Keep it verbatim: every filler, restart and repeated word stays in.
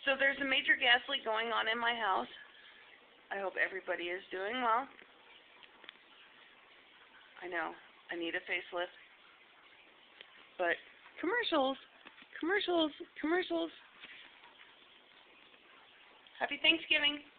So there's a major gas leak going on in my house. I hope everybody is doing well. I know, I need a facelift. But commercials, commercials, commercials. Happy Thanksgiving.